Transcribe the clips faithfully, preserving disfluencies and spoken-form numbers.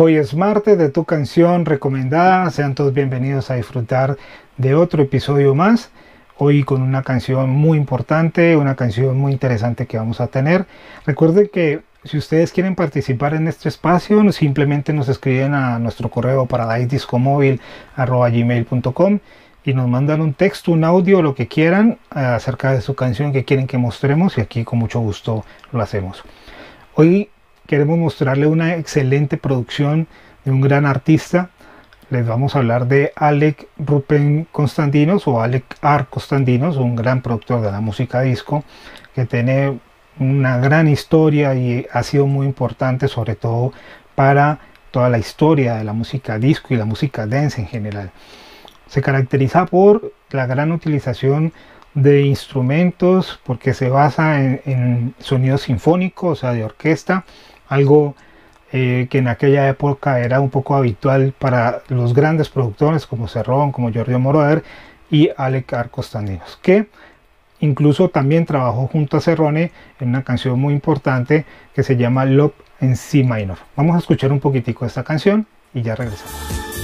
Hoy es martes de tu canción recomendada. Sean todos bienvenidos a disfrutar de otro episodio más. Hoy con una canción muy importante, una canción muy interesante que vamos a tener. Recuerden que si ustedes quieren participar en este espacio, simplemente nos escriben a nuestro correo paradiscomóvil arroba gmail punto com y nos mandan un texto, un audio, lo que quieran acerca de su canción que quieren que mostremos, y aquí con mucho gusto lo hacemos. Hoy queremos mostrarle una excelente producción de un gran artista. Les vamos a hablar de Alec Rupen Constantinos o Alec R. Constantinos, un gran productor de la música disco que tiene una gran historia y ha sido muy importante, sobre todo para toda la historia de la música disco y la música dance en general. Se caracteriza por la gran utilización de instrumentos, porque se basa en, en sonidos sinfónicos, o sea, de orquesta, algo eh, que en aquella época era un poco habitual para los grandes productores como Cerrón, como Giorgio Moroder y Alec R. Constantinos, que incluso también trabajó junto a Cerrone en una canción muy importante que se llama Love en C Minor. Vamos a escuchar un poquitico de esta canción y ya regresamos.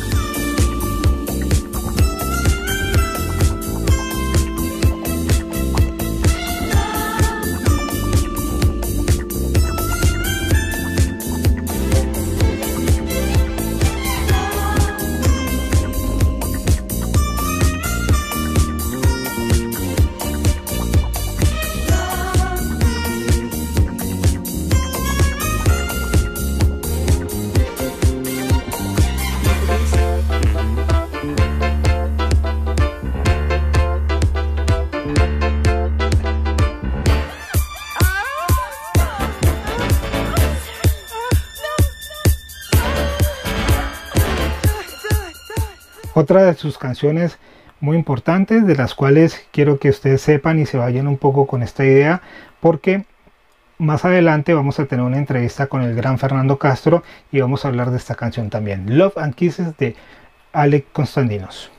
Otra de sus canciones muy importantes, de las cuales quiero que ustedes sepan y se vayan un poco con esta idea, porque más adelante vamos a tener una entrevista con el gran Fernando Castro y vamos a hablar de esta canción también, Love and Kisses de Alec Constantinos.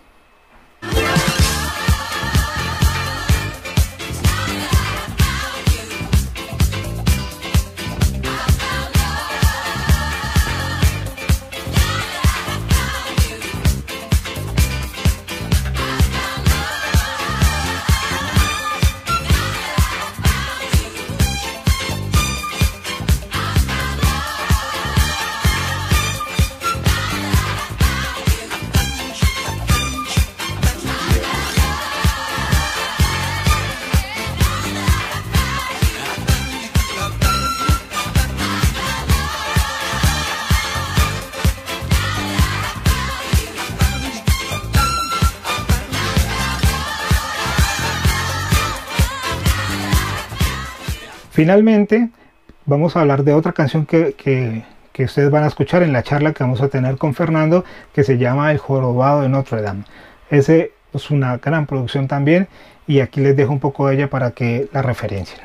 Finalmente vamos a hablar de otra canción que, que, que ustedes van a escuchar en la charla que vamos a tener con Fernando, que se llama El Jorobado de Notre Dame. Ese es una gran producción también, y aquí les dejo un poco de ella para que la referencien.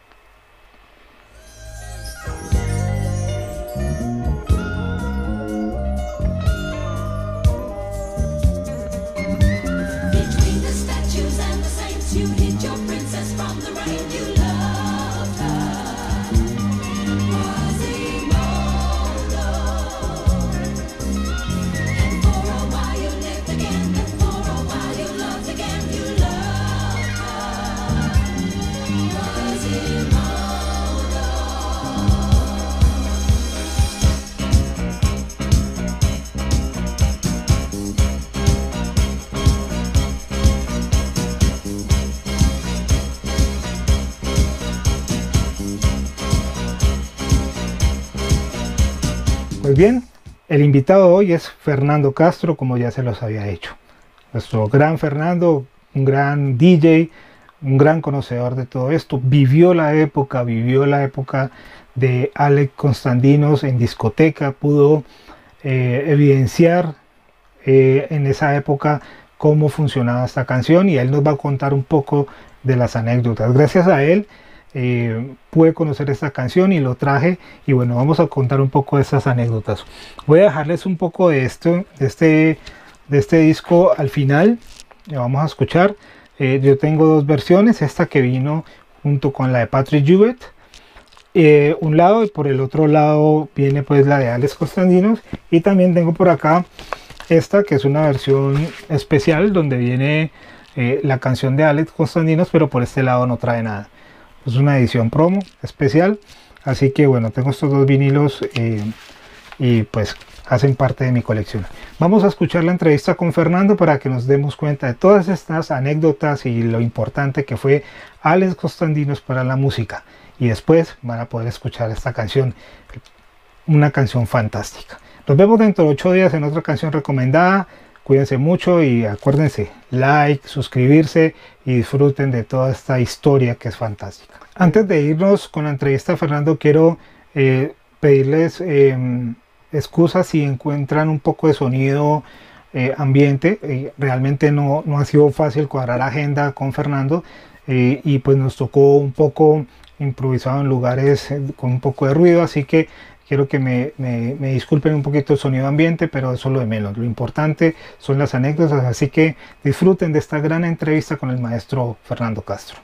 Pues bien, el invitado de hoy es Fernando Castro, como ya se los había dicho. Nuestro gran Fernando, un gran D J, un gran conocedor de todo esto. Vivió la época, vivió la época de Alec Constantinos en discoteca, pudo eh, evidenciar eh, en esa época cómo funcionaba esta canción, y él nos va a contar un poco de las anécdotas. Gracias a él Eh, pude conocer esta canción y lo traje, y bueno, vamos a contar un poco de estas anécdotas. Voy a dejarles un poco de esto, de este, de este disco al final. Vamos a escuchar. Eh, yo tengo dos versiones, esta que vino junto con la de Patrick Jubet, eh, un lado, y por el otro lado viene pues la de Alex Constantinos, y también tengo por acá esta que es una versión especial donde viene eh, la canción de Alex Constantinos, pero por este lado no trae nada. Es una edición promo especial, así que bueno, tengo estos dos vinilos eh, y pues hacen parte de mi colección. Vamos a escuchar la entrevista con Fernando para que nos demos cuenta de todas estas anécdotas y lo importante que fue Alex Constantinos para la música. Y después van a poder escuchar esta canción, una canción fantástica. Nos vemos dentro de ocho días en otra canción recomendada. Cuídense mucho y acuérdense, like, suscribirse y disfruten de toda esta historia que es fantástica. Antes de irnos con la entrevista a Fernando, quiero eh, pedirles eh, excusas si encuentran un poco de sonido eh, ambiente. Eh, realmente no, no ha sido fácil cuadrar agenda con Fernando eh, y pues nos tocó un poco improvisado en lugares eh, con un poco de ruido, así que quiero que me, me, me disculpen un poquito el sonido ambiente, pero eso es lo de menos. Lo importante son las anécdotas, así que disfruten de esta gran entrevista con el maestro Fernando Castro.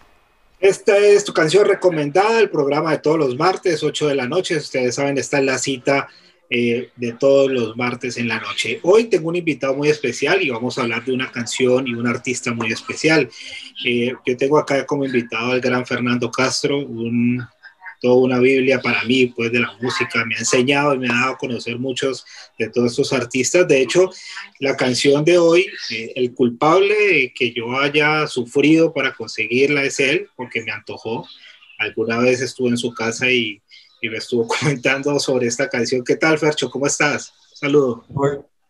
Esta es tu canción recomendada, el programa de todos los martes, ocho de la noche. Ustedes saben, está en la cita eh, de todos los martes en la noche. Hoy tengo un invitado muy especial y vamos a hablar de una canción y un artista muy especial. Eh, yo tengo acá como invitado al gran Fernando Castro, un toda una Biblia para mí, pues de la música, me ha enseñado y me ha dado a conocer muchos de todos estos artistas. De hecho, la canción de hoy, eh, el culpable de que yo haya sufrido para conseguirla es él, porque me antojó. Alguna vez estuve en su casa y, y me estuvo comentando sobre esta canción. ¿Qué tal, Fercho? ¿Cómo estás? Saludos. Muy,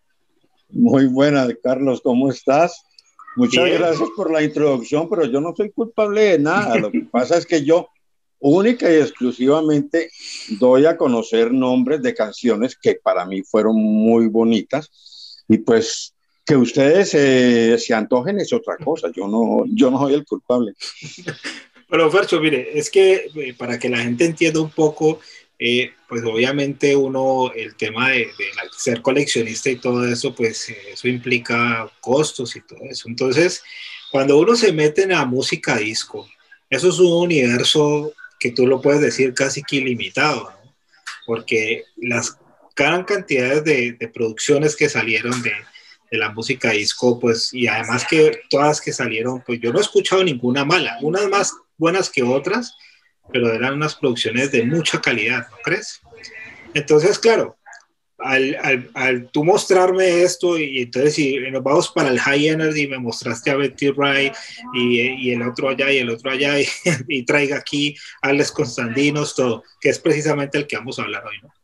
muy buena, Carlos, ¿cómo estás? Muchas Bien. Gracias por la introducción, pero yo no soy culpable de nada. Lo que pasa es que yo única y exclusivamente doy a conocer nombres de canciones que para mí fueron muy bonitas y pues que ustedes eh, se antojen es otra cosa, yo no, yo no soy el culpable. Pero Fercho, mire, es que eh, para que la gente entienda un poco, eh, pues obviamente uno, el tema de, de ser coleccionista y todo eso, pues eh, eso implica costos y todo eso. Entonces, cuando uno se mete en la música disco, eso es un universo que tú lo puedes decir casi que ilimitado, ¿no? Porque las gran cantidades de, de producciones que salieron de, de la música disco, pues, y además que todas que salieron, pues yo no he escuchado ninguna mala, unas más buenas que otras, pero eran unas producciones de mucha calidad, ¿no crees? Entonces, claro, al, al, al tú mostrarme esto y entonces si nos vamos para el high energy, me mostraste a Betty Wright y, y el otro allá y el otro allá y, y traiga aquí a Alex Constantinos, todo, que es precisamente el que vamos a hablar hoy, ¿no?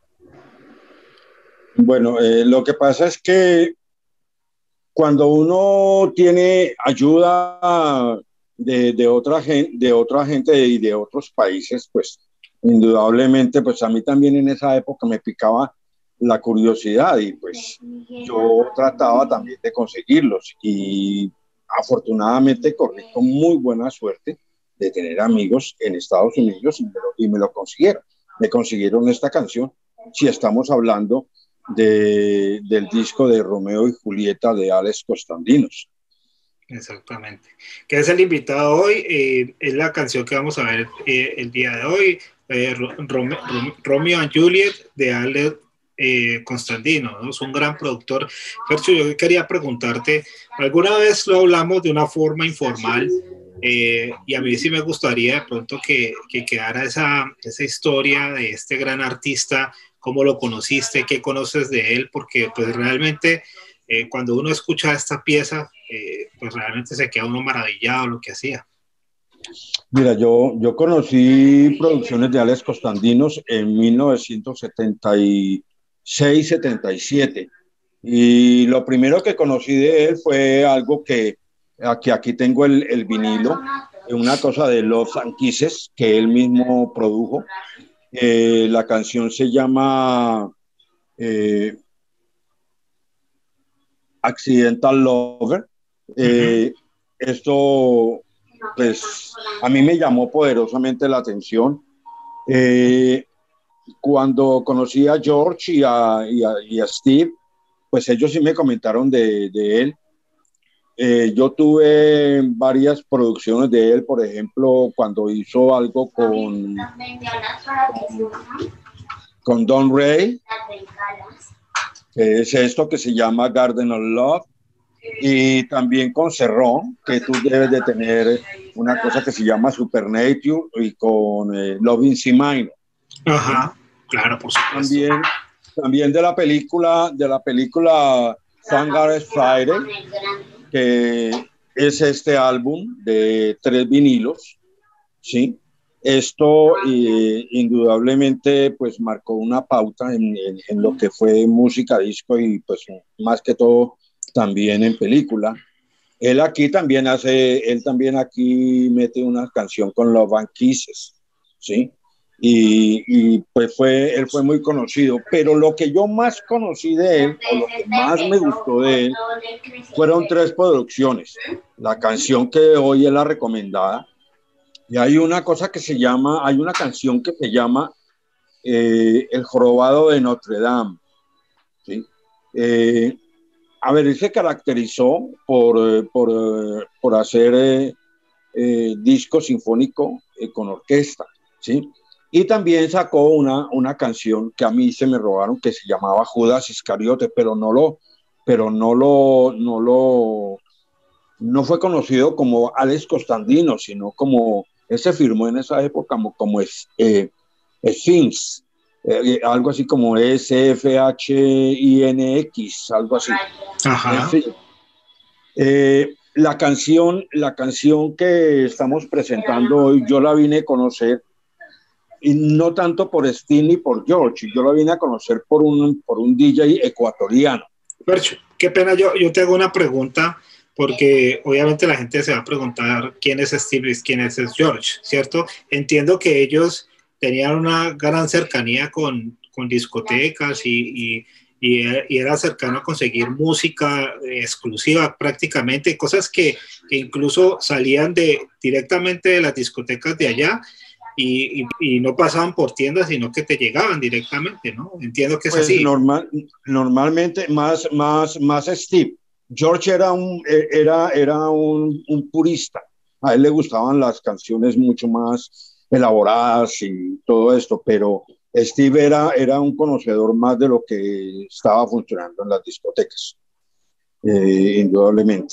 Bueno, eh, lo que pasa es que cuando uno tiene ayuda de, de, otra gente, de otra gente y de otros países, pues indudablemente, pues a mí también en esa época me picaba la curiosidad y pues yo trataba también de conseguirlos y afortunadamente corrí con muy buena suerte de tener amigos en Estados Unidos y me lo, y me lo consiguieron. Me consiguieron esta canción, si estamos hablando de, del disco de Romeo y Julieta de Alex Constantinos. Exactamente. Que es el invitado hoy, eh, es la canción que vamos a ver eh, el día de hoy, eh, Romeo, Romeo and Juliet de Alex eh, Constantino, ¿no? Es un gran productor. Fercho, yo quería preguntarte, alguna vez lo hablamos de una forma informal eh, y a mí sí me gustaría de pronto que, que quedara esa, esa historia de este gran artista, cómo lo conociste, qué conoces de él, porque pues realmente eh, cuando uno escucha esta pieza, eh, pues realmente se queda uno maravillado de lo que hacía. Mira, yo, yo conocí producciones de Alex Constantinos en mil novecientos setenta y seis, setenta y siete y lo primero que conocí de él fue algo que aquí, aquí tengo el, el vinilo, una cosa de Love and Kisses que él mismo produjo. Eh, la canción se llama eh, Accidental Lover. Eh, uh-huh. Esto pues a mí me llamó poderosamente la atención. Eh, cuando conocí a George y a, y, a, y a Steve, pues ellos sí me comentaron de, de él Eh, yo tuve varias producciones de él, por ejemplo, cuando hizo algo con, con, con Don Ray, que es esto que se llama Garden of Love, y también con Cerrón, que tú debes de tener una cosa que se llama Supernature, y con eh, Loving C Minor. Ajá, claro, por supuesto. También, también de la película, de la película Thank God It's Friday, que es este álbum de tres vinilos, ¿sí? Esto eh, indudablemente pues marcó una pauta en, en, en lo que fue música disco y pues más que todo también en película. Él aquí también hace, él también aquí mete una canción con Love and Kisses, ¿sí? Y, y pues fue, él fue muy conocido, pero lo que yo más conocí de él, o lo que más me gustó de él, fueron tres producciones. La canción que hoy es la recomendada, y hay una cosa que se llama, hay una canción que se llama eh, El Jorobado de Notre Dame, ¿sí? Eh, a ver, él se caracterizó por, por, por hacer eh, eh, disco sinfónico eh, con orquesta, ¿sí? Y también sacó una, una canción que a mí se me robaron que se llamaba Judas Iscariote, pero no lo, pero no lo, no lo, no fue conocido como Alex Costandino, sino como, él se firmó en esa época como, como es, eh, Sphinx, eh, algo así como S F H I N X, algo así. Ajá. En fin, eh, la canción, la canción que estamos presentando hoy, yo la vine a conocer, y no tanto por Steve ni por George, yo la vine a conocer por un, por un D J ecuatoriano. Percho, qué pena, yo, yo te hago una pregunta, porque obviamente la gente se va a preguntar quién es Steve y quién es George, ¿cierto? Entiendo que ellos tenían una gran cercanía con, con discotecas y, y, y, y era cercano a conseguir música exclusiva prácticamente, cosas que, que incluso salían de, directamente de las discotecas de allá. Y, y, y no pasaban por tiendas, sino que te llegaban directamente, ¿no? Entiendo que es pues así. Normal, normalmente más, más, más Steve. George era un, era, era un, un purista. A él le gustaban las canciones mucho más elaboradas y todo esto, pero Steve era, era un conocedor más de lo que estaba funcionando en las discotecas, eh, indudablemente.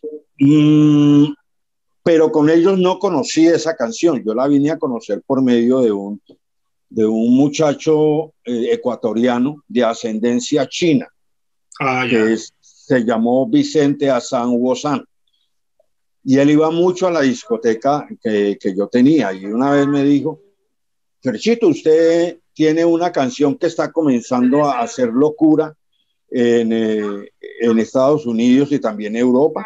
Mm, pero con ellos no conocí esa canción, yo la vine a conocer por medio de un, de un muchacho eh, ecuatoriano de ascendencia china, ah, que es, se llamó Vicente Hassan Wozan, y él iba mucho a la discoteca que, que yo tenía, y una vez me dijo, Ferchito, usted tiene una canción que está comenzando a hacer locura en, eh, en Estados Unidos y también en Europa.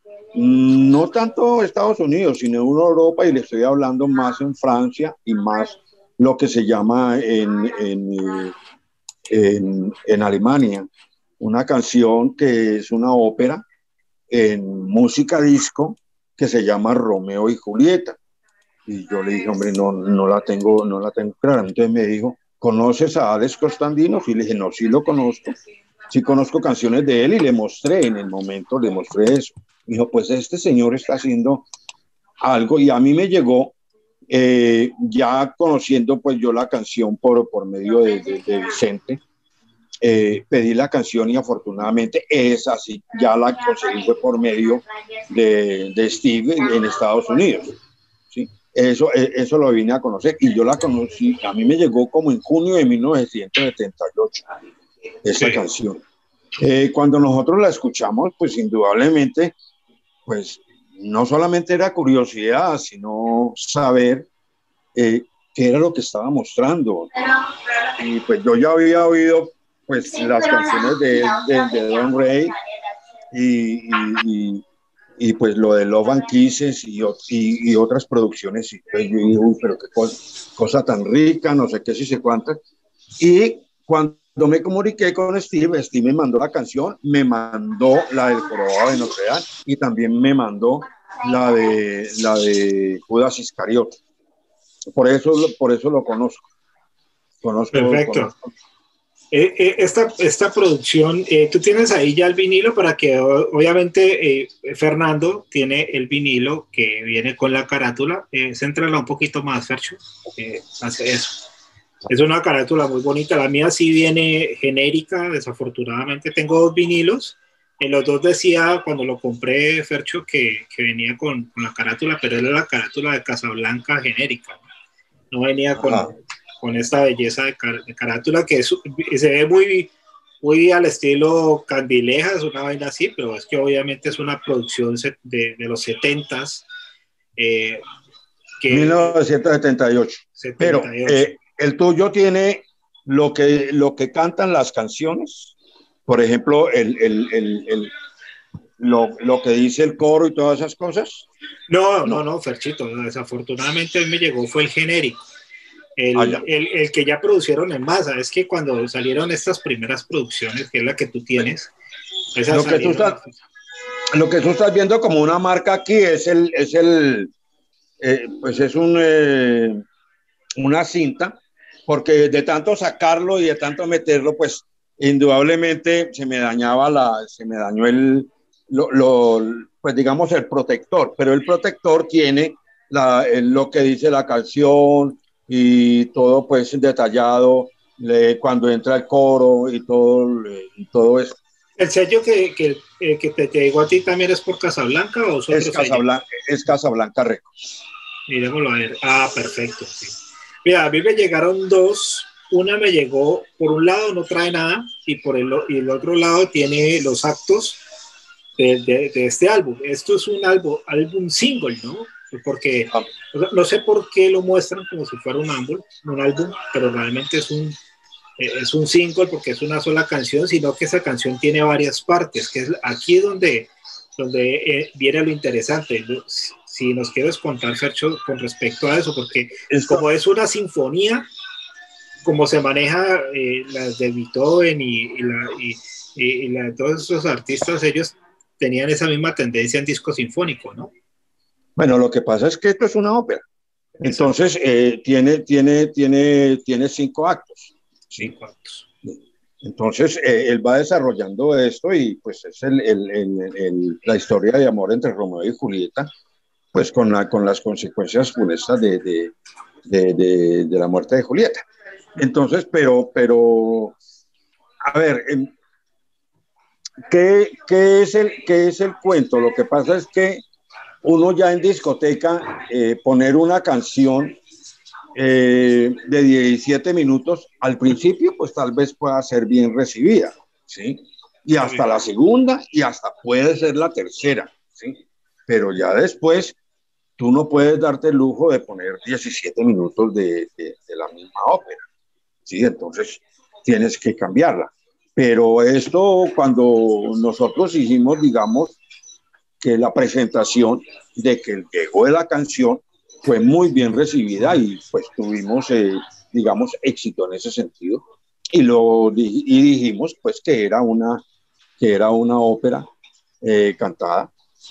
No tanto Estados Unidos, sino en Europa, y le estoy hablando más en Francia y más lo que se llama en, en, en, en Alemania. Una canción que es una ópera en música disco que se llama Romeo y Julieta. Y yo le dije, hombre, no, no la tengo, no la tengo clara. Entonces me dijo, ¿conoces a Alex Costandino? Y le dije, no, sí lo conozco. Sí conozco canciones de él, y le mostré en el momento, le mostré eso. Me dijo, pues este señor está haciendo algo, y a mí me llegó, eh, ya conociendo pues yo la canción por, por medio de, de, de Vicente, eh, pedí la canción y afortunadamente es así, ya la conseguí fue por medio de, de Steve en Estados Unidos, ¿sí? Eso, eso lo vine a conocer, y yo la conocí, a mí me llegó como en junio de mil novecientos setenta y ocho, esa sí. canción. Eh, cuando nosotros la escuchamos, pues indudablemente, pues no solamente era curiosidad, sino saber eh, qué era lo que estaba mostrando. Y pues yo ya había oído pues sí, las canciones de, de, de Don Ray y, y, y, y pues lo de Love and Kisses y, y, y otras producciones. Y pues yo dije, uy, pero qué cosa, cosa tan rica, no sé qué, si sé cuántas. Y cuando me comuniqué con Steve, Steve me mandó la canción, me mandó la del Jorobado de Notre Dame y también me mandó la de, la de Judas Iscariote. Por eso, por eso lo conozco. Conozco, Perfecto. Conozco. Eh, eh, esta, esta producción, eh, tú tienes ahí ya el vinilo para que obviamente eh, Fernando tiene el vinilo que viene con la carátula. Eh, céntrala un poquito más, Fercho. Eh, hace eso. Es una carátula muy bonita. La mía sí viene genérica, desafortunadamente. Tengo dos vinilos. En los dos decía, cuando lo compré, Fercho, que, que venía con, con la carátula, pero era la carátula de Casablanca genérica. No, no venía con, con esta belleza de, car de carátula que es, se ve muy, muy al estilo Candilejas, una vaina así, pero es que obviamente es una producción de, de los setentas. Eh, que, mil novecientos setenta y ocho. Pero eh, el tuyo tiene lo que, lo que cantan las canciones, por ejemplo, el, el, el, el, lo, lo que dice el coro y todas esas cosas. No, no, no, Ferchito, desafortunadamente él me llegó fue el genérico. El, ah, el, el que ya producieron en masa. Es que cuando salieron estas primeras producciones, que es la que tú tienes, lo que tú, estás, lo que tú estás viendo como una marca aquí es el, es el eh, pues es un, eh, una cinta, porque de tanto sacarlo y de tanto meterlo, pues indudablemente se me dañaba la, se me dañó el, lo, lo, pues digamos el protector, pero el protector tiene la, el, lo que dice la canción y todo pues detallado, le, cuando entra el coro y todo, le, y todo eso. ¿El sello que, que, eh, que te llegó a ti también es por Casablanca o es otro es Casablanca, es Casablanca Records. Miremoslo a ver. Ah, perfecto, sí. Mira, a mí me llegaron dos. Una me llegó, por un lado no trae nada y por el, y el otro lado tiene los actos de, de, de este álbum. Esto es un álbum, álbum single, ¿no? Porque ah. no sé por qué lo muestran como si fuera un álbum, un álbum, pero realmente es un, es un single porque es una sola canción, sino que esa canción tiene varias partes, que es aquí donde, donde eh, viene lo interesante. Si nos quieres contar, Fercho, con respecto a eso, porque Esto. como es una sinfonía, como se maneja eh, las de Beethoven y, y, la, y, y la de todos esos artistas, ellos tenían esa misma tendencia en disco sinfónico, ¿no? Bueno, lo que pasa es que esto es una ópera. Entonces, eh, tiene, tiene, tiene, tiene cinco actos. Cinco actos. Entonces, eh, él va desarrollando esto y pues es el, el, el, el, la historia de amor entre Romeo y Julieta, pues con, la, con las consecuencias funestas de, de, de, de, de la muerte de Julieta. Entonces, pero, pero, a ver, ¿qué, qué, es el, ¿qué es el cuento? Lo que pasa es que uno ya en discoteca, eh, poner una canción eh, de diecisiete minutos, al principio, pues tal vez pueda ser bien recibida, ¿sí? Y hasta la segunda, y hasta puede ser la tercera, ¿sí? Pero ya después, tú no puedes darte el lujo de poner diecisiete minutos de, de, de la misma ópera, ¿sí? Entonces, tienes que cambiarla. Pero esto, cuando nosotros hicimos, digamos, que la presentación de que el llegó de la canción fue muy bien recibida y pues tuvimos, eh, digamos, éxito en ese sentido. Y, lo, y dijimos pues que era una, que era una ópera eh, cantada.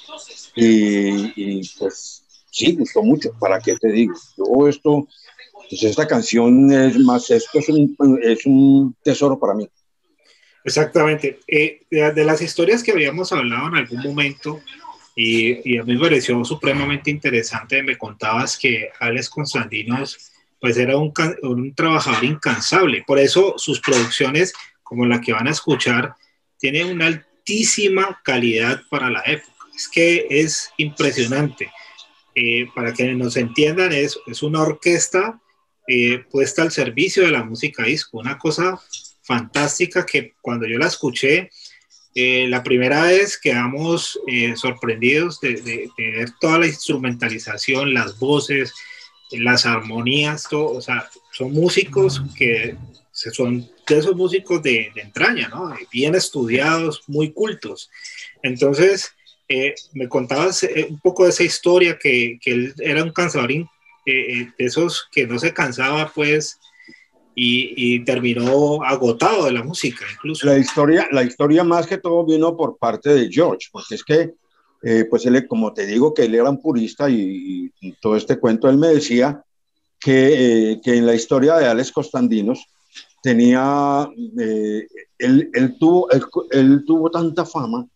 Y, y pues sí, gustó mucho. ¿Para qué te digo? Yo esto, pues esta canción es más, esto es un, es un tesoro para mí. Exactamente. Eh, de, de las historias que habíamos hablado en algún momento, y, y a mí me pareció supremamente interesante, me contabas que Alex Constantinos pues era un, un trabajador incansable. Por eso sus producciones, como la que van a escuchar, tienen una altísima calidad para la época. Es que es impresionante. Eh, para que nos entiendan, es, es una orquesta eh, puesta al servicio de la música disco, una cosa fantástica que cuando yo la escuché, eh, la primera vez quedamos eh, sorprendidos de, de, de ver toda la instrumentalización, las voces, las armonías, todo, o sea, son músicos que son de esos músicos de, de entraña, ¿no? Bien estudiados, muy cultos. Entonces, eh, me contabas eh, un poco de esa historia, que, que él era un cansadorín, eh, de esos que no se cansaba, pues, y, y terminó agotado de la música, incluso. La historia, la historia más que todo vino por parte de George, porque es que, eh, pues él, como te digo, que él era un purista y, y, y todo este cuento, él me decía que, eh, que en la historia de Alex Constantinos, tenía, eh, él, él, tuvo, él, él tuvo tanta fama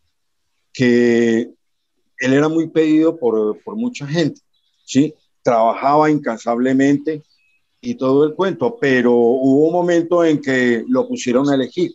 que él era muy pedido por, por mucha gente, ¿sí? Trabajaba incansablemente y todo el cuento, pero hubo un momento en que lo pusieron a elegir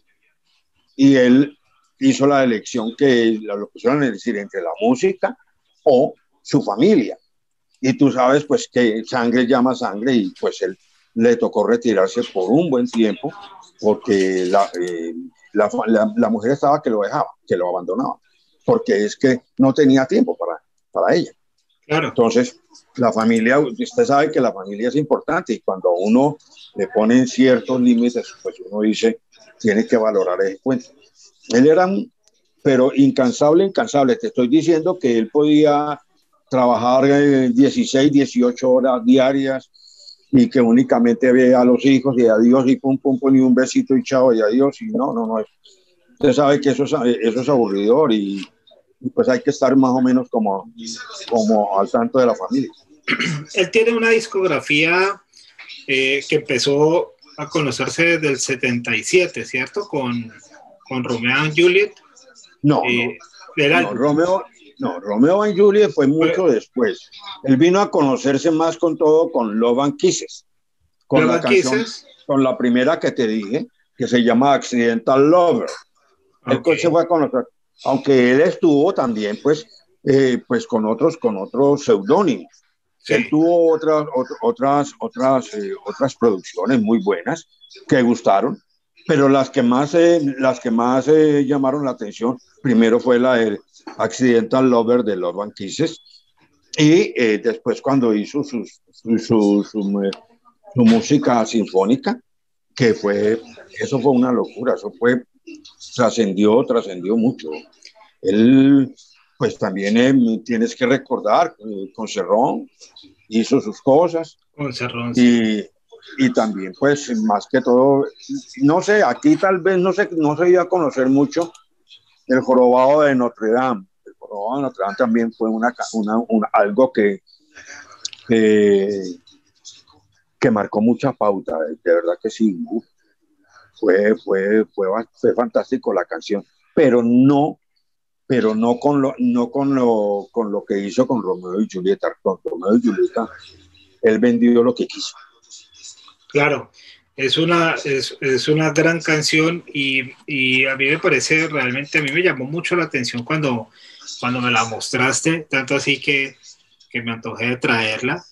y él hizo la elección que lo pusieron a elegir entre la música o su familia. Y tú sabes pues que sangre llama sangre y pues él le tocó retirarse por un buen tiempo porque la, eh, la, la, la mujer estaba que lo dejaba, que lo abandonaba, porque es que no tenía tiempo para, para ella. Claro. Entonces, la familia, usted sabe que la familia es importante y cuando a uno le ponen ciertos límites, pues uno dice, tiene que valorar ese cuento. Él era, pero incansable, incansable. Te estoy diciendo que él podía trabajar dieciséis, dieciocho horas diarias y que únicamente veía a los hijos y adiós y pum, pum, pum, y un besito y chao y adiós. Y no, no, no. Usted sabe que eso es, eso es aburridor y, y pues hay que estar más o menos como, como al tanto de la familia. Él tiene una discografía eh, que empezó a conocerse desde el setenta y siete, ¿cierto? Con, con Romeo y Juliet. No, eh, no, no, Romeo, no, Romeo y Juliet fue mucho fue, después. Él vino a conocerse más con todo con Love and Kisses, con Love la canción, Kisses. con la primera que te dije, que se llama Accidental Lover. Okay. Él se fue a conocer, aunque él estuvo también, pues, eh, pues con otros, con otros seudónimos. Sí. Él tuvo otras, otras, otras, eh, otras producciones muy buenas que gustaron, pero las que más, eh, las que más eh, llamaron la atención, primero fue la de Accidental Lover de Love and Kisses, y eh, después cuando hizo su, su, su, su, su música sinfónica, que fue, eso fue una locura, eso fue, trascendió, trascendió mucho. Él, pues también eh, tienes que recordar, eh, con Serrón hizo sus cosas. Con Serrón, y, sí. Y también, pues, más que todo, no sé, aquí tal vez no se, no se iba a conocer mucho el Jorobado de Notre Dame. El Jorobado de Notre Dame también fue una, una, una algo que, que, que marcó mucha pauta, de verdad que sí. Fue, fue, fue, fue fantástico la canción, pero no, pero no con lo, no con lo, con lo que hizo con Romeo y Julieta. Con Romeo y Julieta, él vendió lo que quiso. Claro, es una, es, es una gran canción y, y a mí me parece realmente, a mí me llamó mucho la atención cuando, cuando me la mostraste, tanto así que, que me antojé de traerla.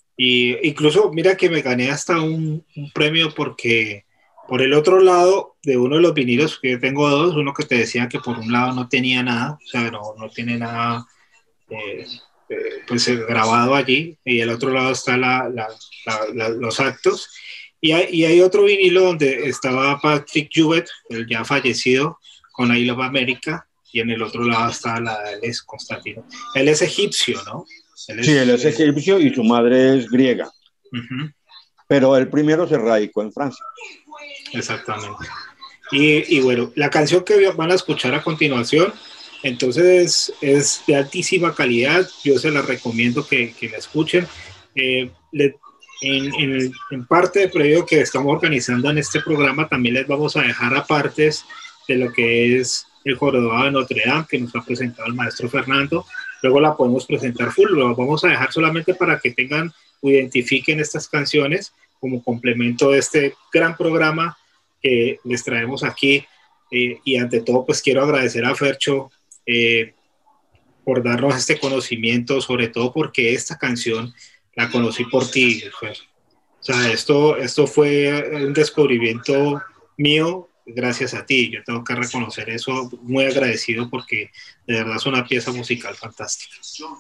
Y incluso, mira que me gané hasta un, un premio porque por el otro lado de uno de los vinilos, que tengo dos, uno que te decía que por un lado no tenía nada, o sea, no, no tiene nada eh, eh, pues grabado allí, y el otro lado está la, la, la, la, los actos. Y hay, y hay otro vinilo donde estaba Patrick Jubet, el ya fallecido, con I Love America, y en el otro lado está la, él es Constantino. Él es egipcio, ¿no? Él es, sí, él es egipcio y su madre es griega. Uh-huh. Pero él primero se radicó en Francia. Exactamente. Y, y bueno, la canción que van a escuchar a continuación, entonces es de altísima calidad. Yo se la recomiendo que, que la escuchen. Eh, le, en, en, en parte del proyecto que estamos organizando en este programa, también les vamos a dejar apartes de lo que es el Jorobado de Notre Dame, que nos ha presentado el maestro Fernando. Luego la podemos presentar full, lo vamos a dejar solamente para que tengan o identifiquen estas canciones como complemento de este gran programa que les traemos aquí. Eh, y ante todo, pues quiero agradecer a Fercho eh, por darnos este conocimiento, sobre todo porque esta canción la conocí por ti, Fer. O sea, esto, esto fue un descubrimiento mío gracias a ti. Yo tengo que reconocer eso, muy agradecido porque de verdad es una pieza musical fantástica.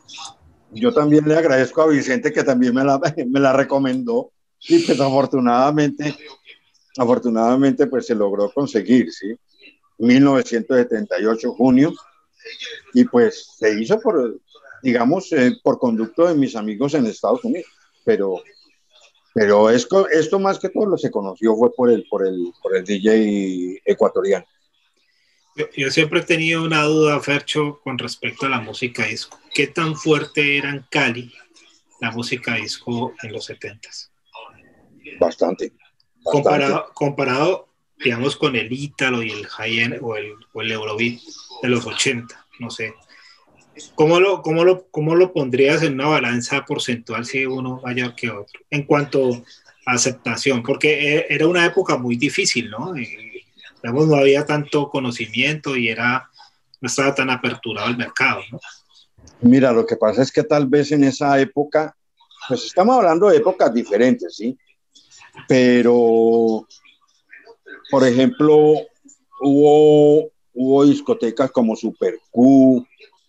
Yo también le agradezco a Vicente que también me la, me la recomendó y pues afortunadamente, afortunadamente pues se logró conseguir, ¿sí? mil novecientos setenta y ocho, junio, y pues se hizo por, digamos, eh, por conducto de mis amigos en Estados Unidos, pero, pero esto, esto más que todo lo se conoció fue por el, por el, por el D J ecuatoriano. Yo, yo siempre he tenido una duda, Fercho, con respecto a la música disco. ¿Qué tan fuerte era en Cali la música disco en los setentas? Bastante, comparado, comparado, digamos, con el ítalo y el high-end o el, o el Eurobeat de los ochenta, no sé. ¿Cómo lo, cómo, lo, ¿Cómo lo pondrías en una balanza porcentual si uno mayor que otro? En cuanto a aceptación, porque era una época muy difícil, ¿no? Y, digamos, no había tanto conocimiento y era, no estaba tan aperturado el mercado, ¿no? Mira, lo que pasa es que tal vez en esa época, pues estamos hablando de épocas diferentes, ¿sí? Pero, por ejemplo, hubo, hubo discotecas como Super Q,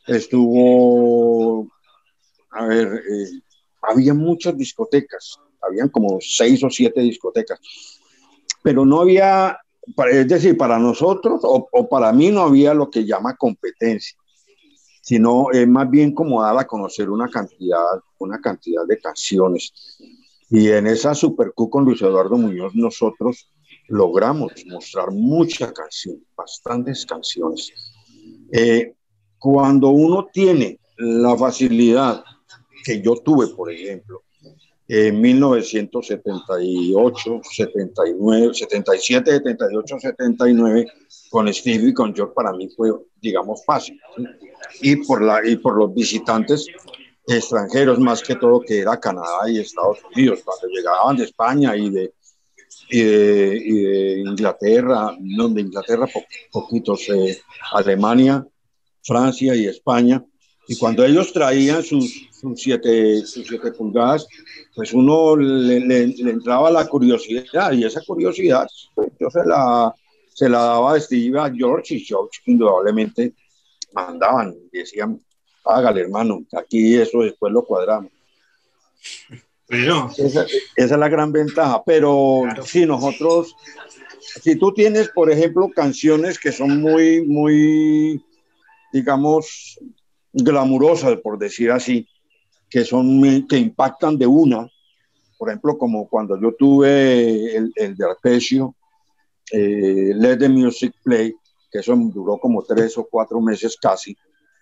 estuvo, a ver, eh, había muchas discotecas, habían como seis o siete discotecas, pero no había, es decir, para nosotros o, o para mí no había lo que llama competencia, sino es más bien como dar a conocer una cantidad, una cantidad de canciones. Y en esa Super Q con Luis Eduardo Muñoz nosotros logramos mostrar muchas canciones, bastantes canciones. Eh, cuando uno tiene la facilidad que yo tuve, por ejemplo, en mil novecientos setenta y ocho, setenta y nueve, setenta y siete, setenta y ocho, setenta y nueve, con Stevie y con George, para mí fue, digamos, fácil, ¿sí? Y por, la, y por los visitantes extranjeros, más que todo, que era Canadá y Estados Unidos, cuando llegaban de España y de, y de, y de Inglaterra, no, de Inglaterra po, poquitos, eh, Alemania, Francia y España, y cuando ellos traían sus, sus, siete, sus siete pulgadas, pues uno le, le, le entraba la curiosidad, y esa curiosidad pues, yo se la, se la daba a Steve, a George, y George indudablemente mandaban, decían, hágale hermano, aquí eso después lo cuadramos. Pero, esa, esa es la gran ventaja, pero claro. Si nosotros, si tú tienes, por ejemplo, canciones que son muy, muy, digamos, glamurosas, por decir así, que son, que impactan de una, por ejemplo, como cuando yo tuve el, el de Arpeggio, eh, Let the Music Play, que eso duró como tres o cuatro meses casi.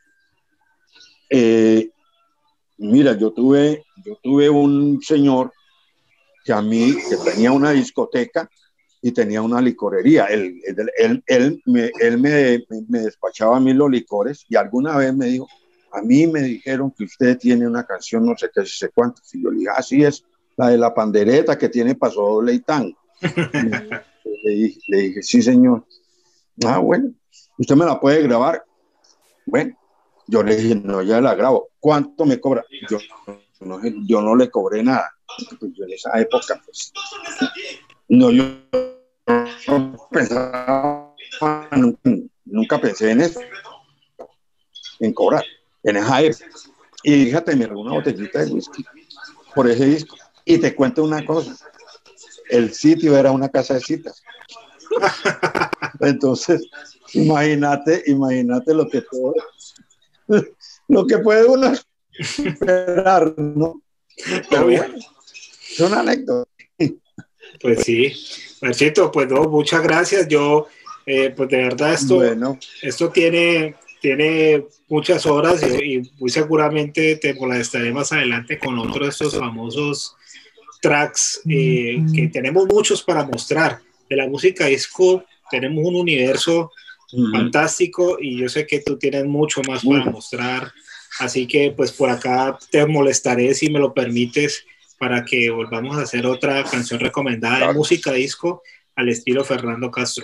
Eh, mira, yo tuve, yo tuve un señor que a mí, que tenía una discoteca y tenía una licorería. Él, él, él, él, me, él me, me despachaba a mí los licores y alguna vez me dijo, a mí me dijeron que usted tiene una canción, no sé qué, no sé cuánto. Y yo le dije, así es, la de la pandereta que tiene paso doble y tango. le, dije, le dije, sí, señor. Ah, bueno, ¿usted me la puede grabar? Bueno, yo le dije, no, ya la grabo. ¿Cuánto me cobra? Yo no, yo no le cobré nada. Pues yo en esa época, pues, no, yo no pensaba, nunca, nunca pensé en eso, en cobrar, en esa época. Y fíjate, me regaló una botellita de whisky por ese disco. Y te cuento una cosa, el sitio era una casa de citas. Entonces, imagínate, imagínate lo que puede, lo que puede uno esperar, ¿no? Pero bueno, es una anécdota. Pues sí, Marchito, pues no, muchas gracias. Yo, eh, pues de verdad esto, bueno. esto tiene, tiene muchas horas y, y muy seguramente te molestaré más adelante con otro de estos famosos tracks eh, que tenemos muchos para mostrar. De la música disco tenemos un universo uh-huh. fantástico y yo sé que tú tienes mucho más uh-huh. para mostrar, así que pues por acá te molestaré si me lo permites para que volvamos a hacer otra canción recomendada claro. de música disco al estilo Fernando Castro.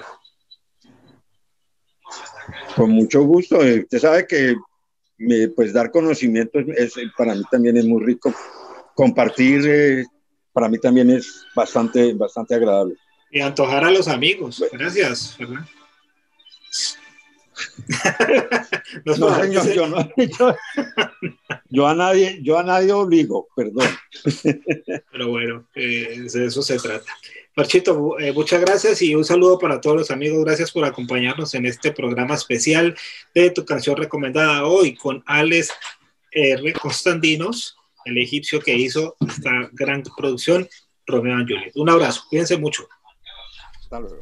Con mucho gusto, usted sabe que eh, pues dar conocimiento es, es, para mí también es muy rico, compartir eh, para mí también es bastante, bastante agradable. Y antojar a los amigos. Gracias, Fernando. no, no señor, yo, no, yo, yo, a nadie, yo a nadie obligo, perdón. Pero bueno, eh, de eso se trata. Marchito, eh, muchas gracias y un saludo para todos los amigos. Gracias por acompañarnos en este programa especial de tu canción recomendada hoy con Alex R. Constantinos, el egipcio que hizo esta gran producción, Romeo and Juliet. Un abrazo, cuídense mucho. Hasta luego.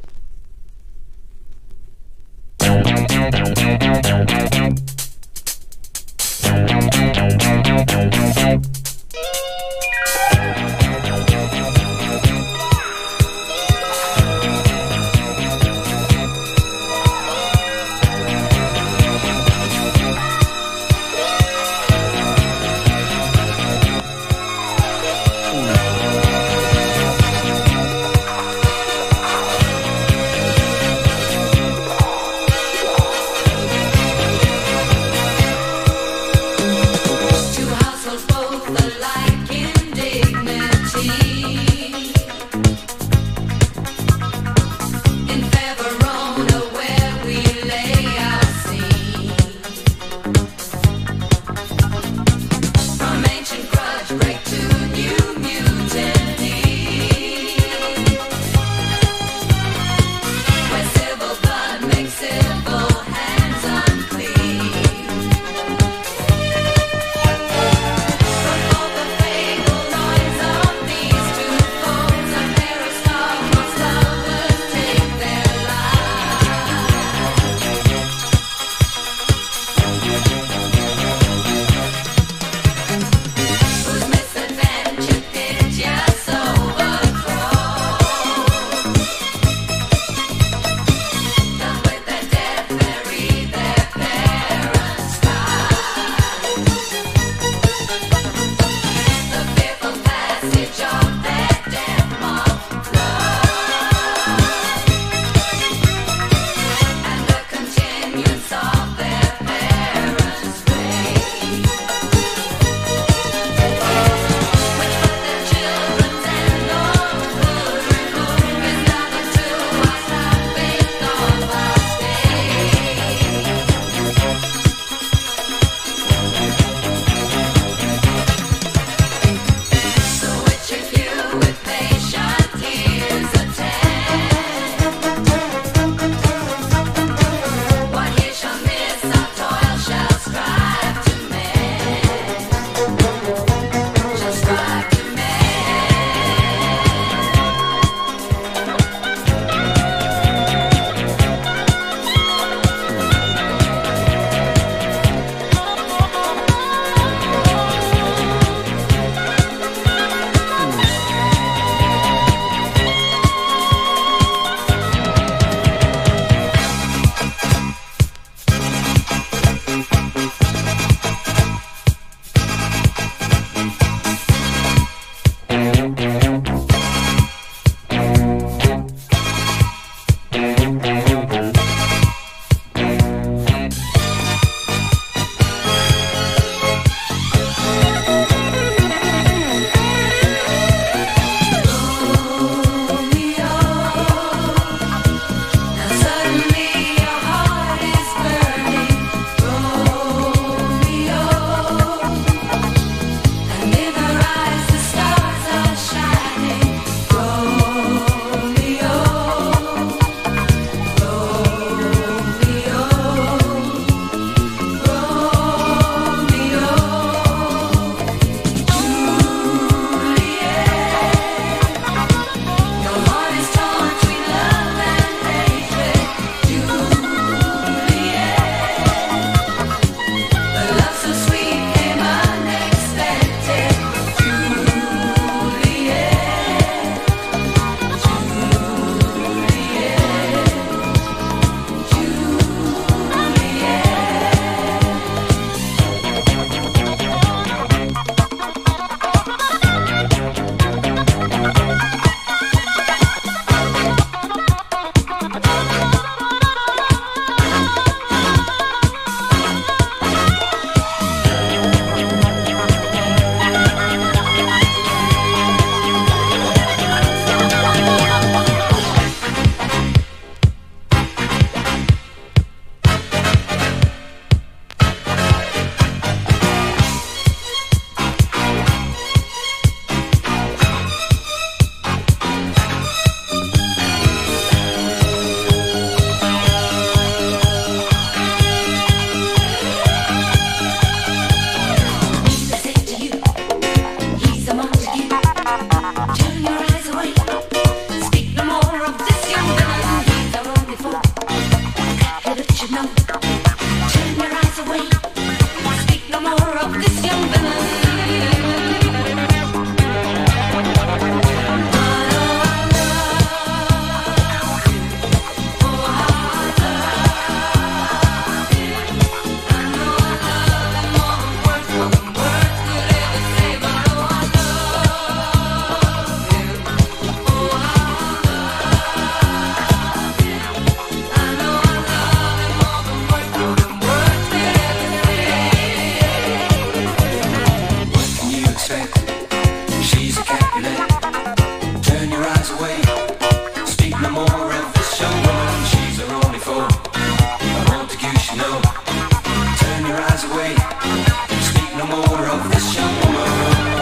away. Speak no more of this young woman, she's a only foe. A Montague should know. Turn your eyes away. Speak no more of this young woman.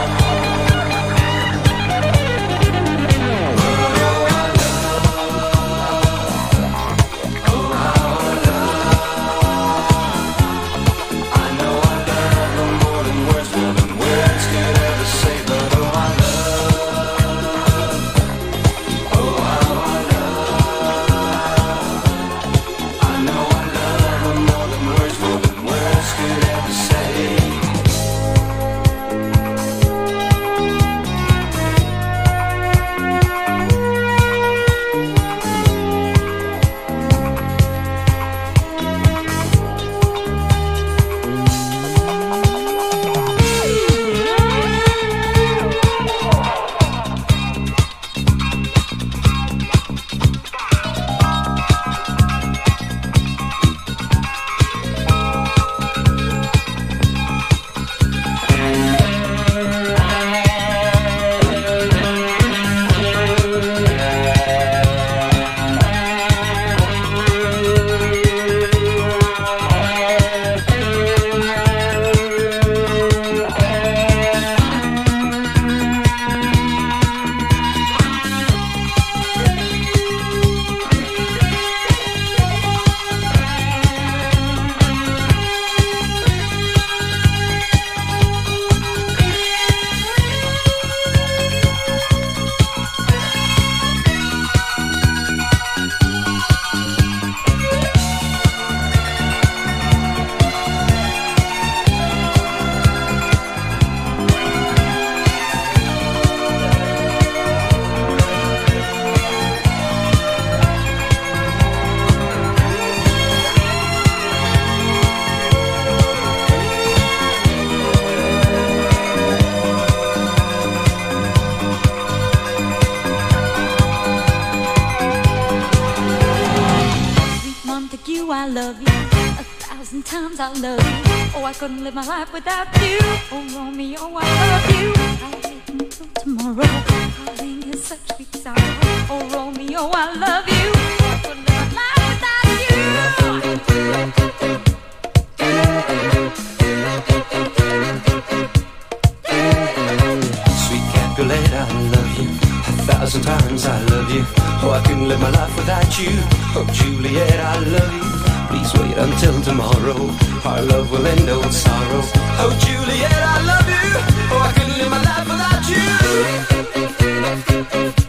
I love you, a thousand times I love you. Oh, I couldn't live my life without you. Oh, Romeo, I love you. I'll wait until tomorrow. Darling, is such sweet sorrow. Oh, Romeo, I love you. I couldn't live my life without you. Sweet Capulet, I love you. A thousand times I love you. Oh, I couldn't live my life without you. Oh, Juliet, I love you. Please wait until tomorrow. Our love will end no sorrow. Oh, Juliet, I love you. Oh, I couldn't live my life without you.